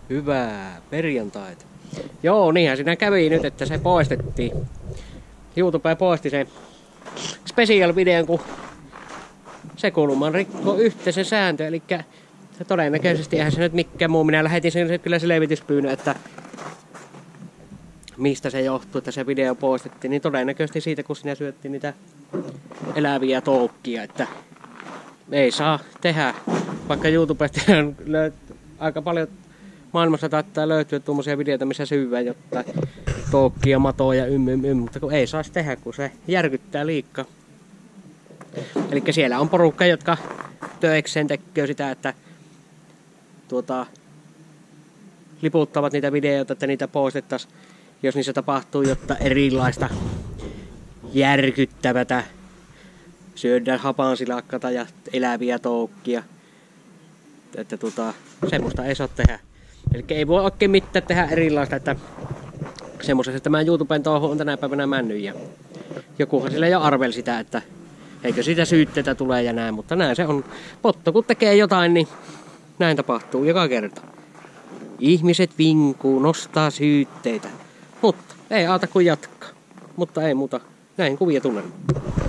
Hyvää perjantaita. Joo, niinhän siinä kävi nyt, että se poistettiin. YouTube poisti sen special-videon, kun se kulman rikko yhteisen sääntö. Eli todennäköisesti eihän se nyt mikään muu. Minä lähetin sen kyllä selvityspyynnön, että mistä se johtuu, että se video poistettiin. Niin todennäköisesti siitä, kun sinä syöttiin niitä eläviä toukkia, että ei saa tehdä. Vaikka YouTubesta aika paljon maailmassa taittaa löytyä tuommoisia videoita, missä syyvää jotain toukkia, matoja, mutta kun ei saisi tehdä, kun se järkyttää liikaa. Eli siellä on porukka, jotka töikseen tekee sitä, että liputtavat niitä videoita, että niitä poistettaisiin, jos niissä tapahtuu jotain erilaista järkyttävätä. Syödään hapansilakkata ja eläviä toukkia. Että semmoista ei saa tehdä. Eli ei voi oikein mitään tehdä erilaista, että semmoisessa tämä YouTuben touhu on tänä päivänä mennyt. Ja jokuhan sillä jo arveli sitä, että eikö siitä syytteitä tulee ja näin, mutta näin se on. Potto kun tekee jotain, niin näin tapahtuu joka kerta. Ihmiset vinkuu, nostaa syytteitä, mutta ei auta kuin jatkaa. Mutta ei muuta, näin kuvia tunnelma.